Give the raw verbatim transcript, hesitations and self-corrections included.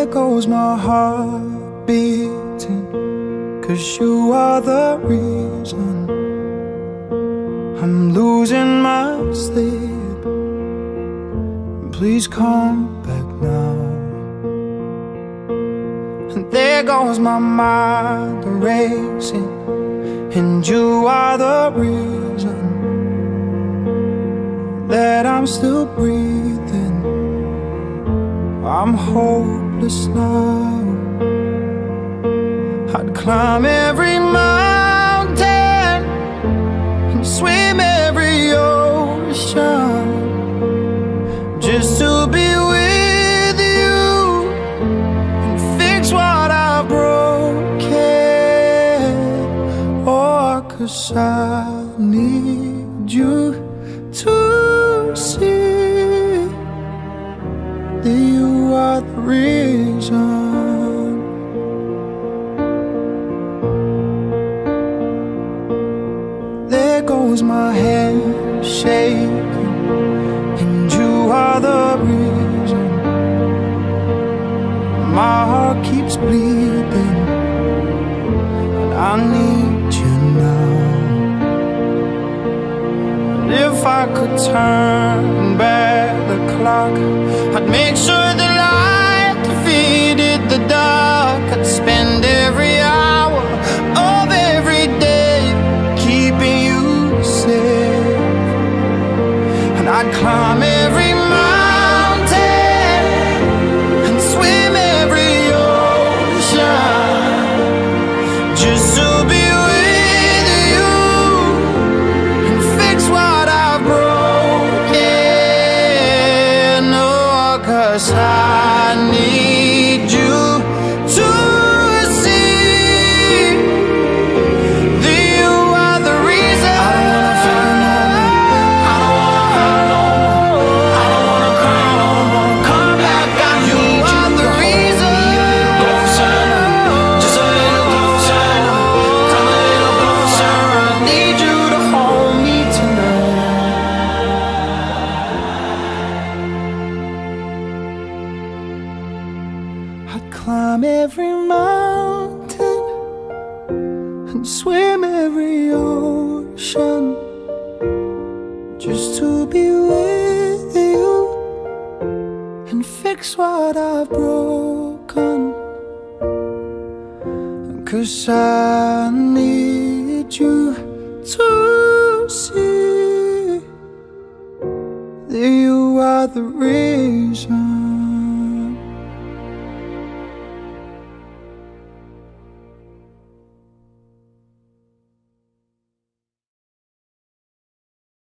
goes my heart beating, 'cause you are the reason I'm losing my sleep. Please come back now. And there goes my mind racing, and you are the reason that I'm still breathing. I'm hopeless now. I'd climb every mountain and swim every ocean just to be with you and fix what I've broken. Oh, 'cause I need you to see that you are the reason. There goes my head shaking, and you are the reason. My heart keeps bleeding, and I need you now. And if I could turn back the clock, I'd make sure the light defeated the dark. I'd spend every hour of every day keeping you safe, and I'd climb every mountain and swim every ocean just to be with you and fix what I've broken. Oh, 'cause I need you to see that you are the reason. I don't wanna feel no more. I don't wanna cry no more. Come back, I need you are the reason. Closer, just a little closer. Come a little closer. I need you to hold me tonight. I'd climb every mountain and swim every ocean just to be with you and fix what I've broken. 'Cause I need you to see that you are the reason.